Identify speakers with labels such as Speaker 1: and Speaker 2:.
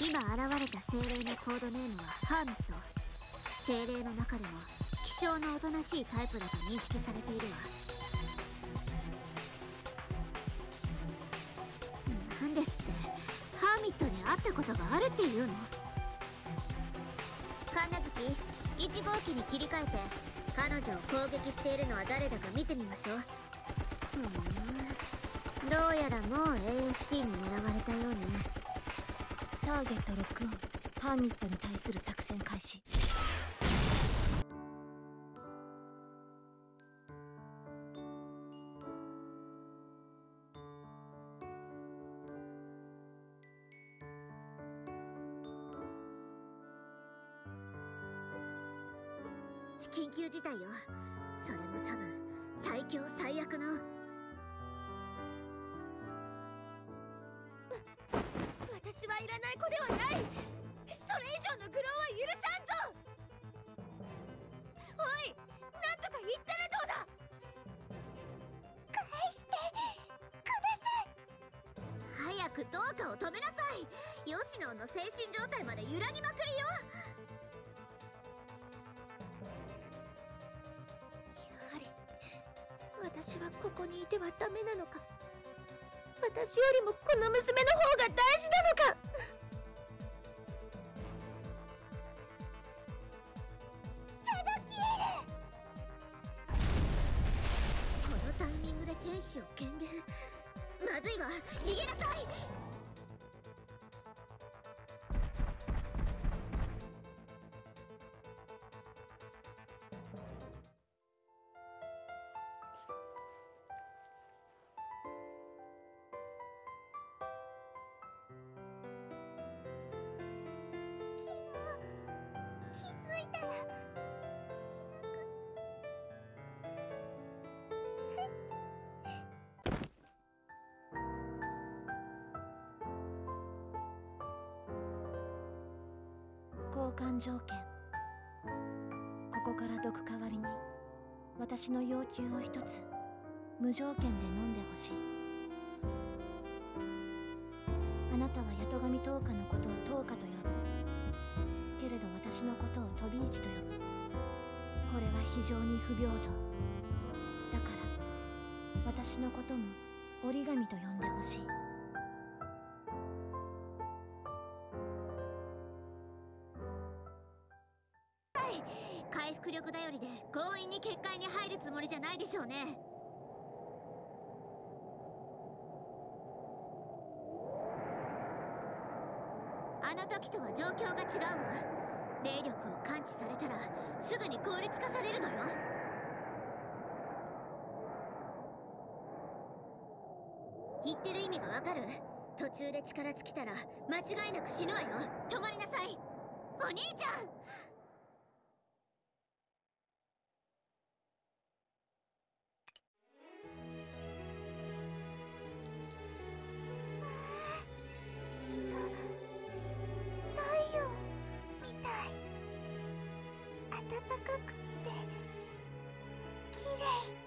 Speaker 1: 今現れた精霊のコードネームはハーミット。精霊の中でも希少のおとなしいタイプだと認識されているわ。なんですって、ハーミットに会ったことがあるっていうの？神奈月、1号機に切り替えて彼女を攻撃しているのは誰だか見てみましょう。どうやらもう AST に狙われたようね。
Speaker 2: ターゲットロックオン。ハーミットに対する作戦開始。
Speaker 1: 緊急事態よ。それも多分最強最悪の。私はいらない子ではない。それ以上の愚弄は許さんぞ。おい、なんとか言ったらどうだ。返してください。早くどうかを止めなさい。吉野の精神状態まで揺らぎまくりよ。私はここにいてはダメなのか。私よりもこの娘の方が大事なのか。ザドキエル、このタイミングで天使を権限。まずいわ、逃げなさい。
Speaker 2: 交換条件。ここからどく代わりに私の要求を一つ無条件で飲んでほしい。あなたは八戸神灯火のことを灯火と呼ぶけれど、私のことを飛び市と呼ぶ。これは非常に不平等だから、私のことも折り紙と呼んでほしい。
Speaker 1: 回復力頼りで強引に結界に入るつもりじゃないでしょうね。あの時とは状況が違うわ。霊力を感知されたらすぐに効率化されるのよ。言ってる意味がわかる？途中で力尽きたら間違いなく死ぬわよ。止まりなさい。お兄ちゃん。
Speaker 3: 暖かくって綺麗。